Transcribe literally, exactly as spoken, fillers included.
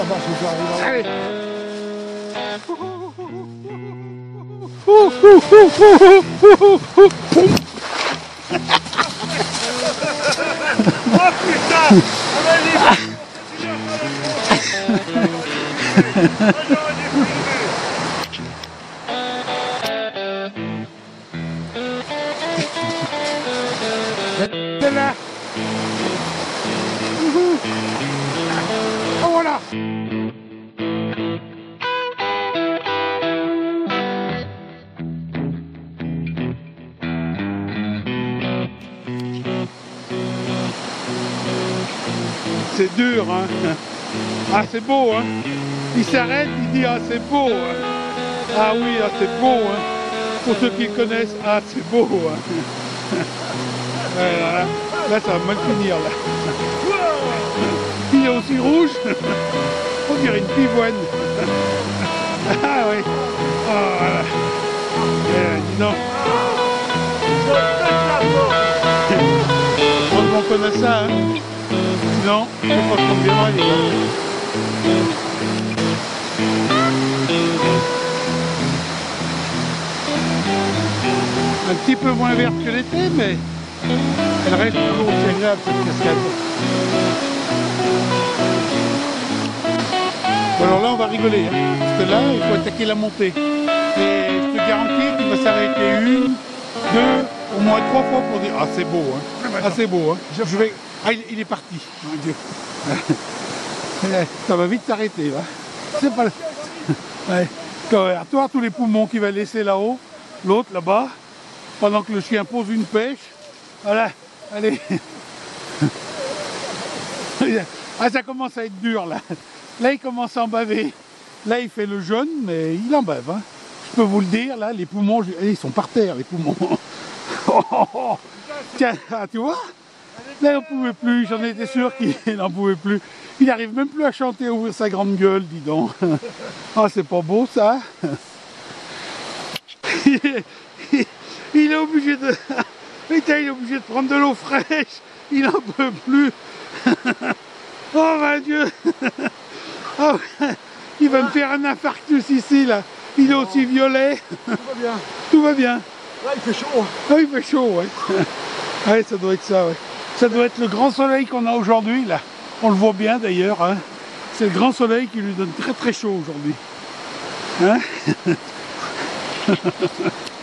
marche, je vais arriver. Allez. Oh putain! C'est là. Oh voilà. C'est dur, hein. Ah, c'est beau, hein. Il s'arrête, il dit, ah, c'est beau. Hein. Ah oui, ah, c'est beau, hein. Pour ceux qui le connaissent, ah, c'est beau, hein. Ouais, voilà. Là, ça va mal finir, là. Il est aussi rouge. On dirait une pivoine. Ah oui. Oh, voilà. Eh, dis donc. Heureusement qu'on a ça, hein. Sinon, je sais pas qu'on viendra, les gars. Un petit peu moins verte que l'été, mais elle reste toujours aussi agréable, cette cascade. Bon, alors là, on va rigoler, hein, parce que là, il faut attaquer la montée. Et je te garantis qu'il va s'arrêter une, deux, au moins trois fois pour dire « Ah, c'est beau, hein. Ah, c'est beau, hein. Je vais... Ah, il, il est parti, mon Dieu. Ça va vite s'arrêter, là. C'est pas... Ouais. Toi, tous les poumons qu'il va laisser là-haut, l'autre là-bas, pendant que le chien pose une pêche. Voilà, allez. Ah, ça commence à être dur, là. Là, il commence à en baver. Là, il fait le jaune, mais il en bave, hein. Je peux vous le dire, là, les poumons, je... ils sont par terre, les poumons. Oh, oh, oh. Tiens, ah, tu vois? Là, il n'en pouvait plus, j'en étais sûr qu'il n'en pouvait plus. Il n'arrive même plus à chanter, à ouvrir sa grande gueule, dis donc. Ah, c'est pas beau, ça. Il est, il est obligé de... Putain, il est obligé de prendre de l'eau fraîche. Il n'en peut plus. Oh, mon Dieu. Oh, il va me faire un infarctus ici, là. Il est aussi violet. Tout va bien. Tout va bien. Là, il fait chaud. Ah, il fait chaud, ouais. Ouais, ça doit être ça, ouais. Ça doit être le grand soleil qu'on a aujourd'hui, là. On le voit bien, d'ailleurs, hein. C'est le grand soleil qui lui donne très très chaud aujourd'hui. Hein?